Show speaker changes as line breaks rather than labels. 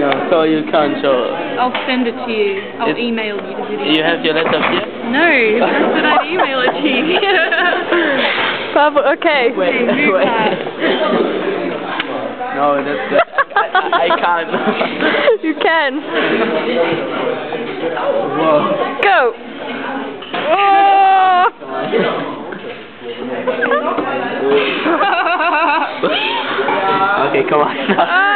No, so you can't show us.
I'll send it to you. I'll email you the video.
You have your laptop here?
No, I said I'd email it to you.
Pavel, okay.
Wait. No, that's good. I can't.
You can.
Whoa.
Go. Oh!
Okay, come on.